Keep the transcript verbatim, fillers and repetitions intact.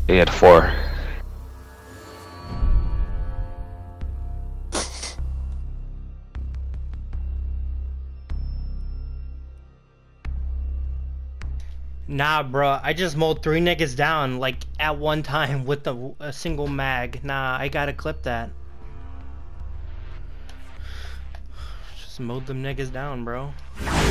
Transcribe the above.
He had four. Nah, bro, I just mowed three niggas down like at one time with a, a single mag. Nah, I gotta clip that. Just mowed them niggas down, bro.